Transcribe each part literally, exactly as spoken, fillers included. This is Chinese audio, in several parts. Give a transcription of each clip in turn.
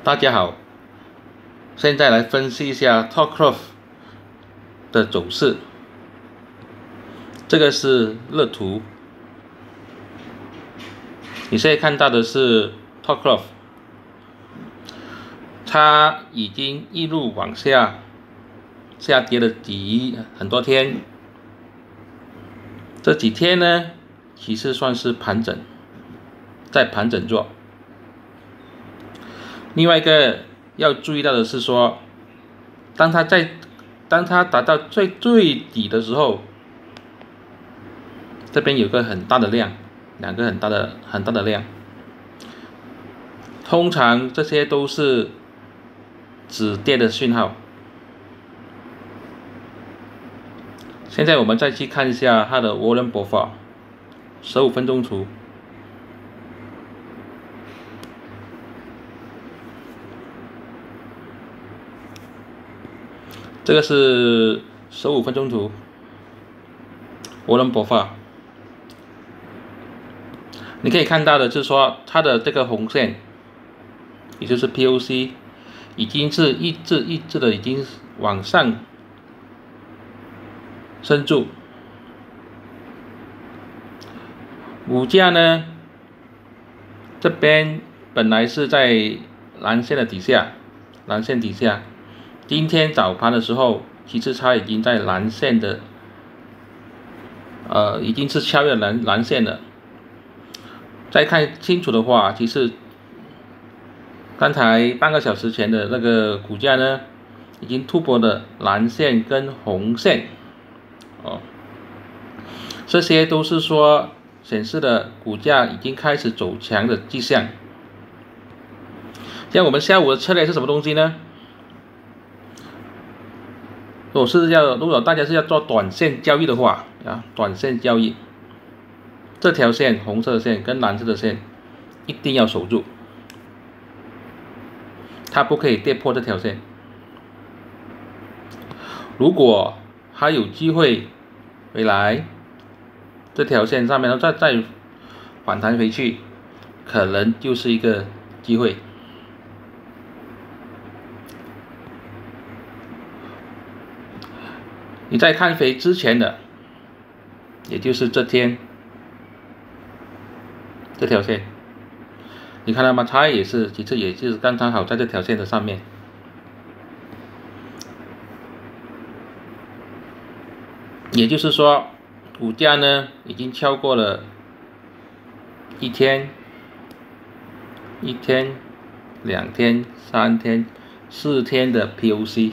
大家好，现在来分析一下 Topcroft 的走势。这个是热图，你现在看到的是 Topcroft， 它已经一路往下下跌了几很多天，这几天呢，其实算是盘整，在盘整做。另外一个要注意到的是说，当它在当它达到最最底的时候，这边有个很大的量，两个很大的很大的量，通常这些都是止跌的讯号。现在我们再去看一下它的 Volume Profile 十五分钟图。这个是十五分钟图 Volume Profile， 你可以看到的就是说，它的这个红线，也就是 P O C， 已经是一直一直的已经往上深住。股价呢，这边本来是在蓝线的底下，蓝线底下。今天早盘的时候，其实它已经在蓝线的，呃，已经是超越蓝蓝线了。再看清楚的话，其实刚才半个小时前的那个股价呢，已经突破了蓝线跟红线，哦，这些都是说显示的股价已经开始走强的迹象。像我们下午的策略是什么东西呢？如果是要，如果大家是要做短线交易的话啊，短线交易，这条线红色的线跟蓝色的线一定要守住，它不可以跌破这条线。如果还有机会回来这条线上面再再反弹回去，可能就是一个机会。你在看回之前的，也就是这天这条线，你看到吗？它也是，其实也就是刚刚好在这条线的上面。也就是说，股价呢已经超过了一天、一天、两天、三天、四天的 P O C。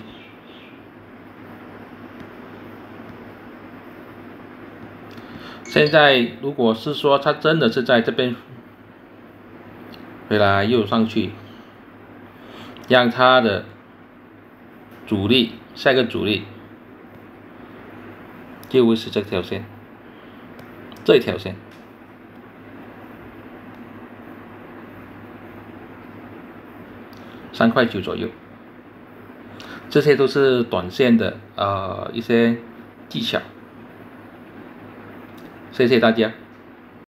现在如果是说它真的是在这边回来又上去，让它的主力下一个主力就会是这条线，这条线三块九左右，这些都是短线的呃一些技巧。谢谢大家。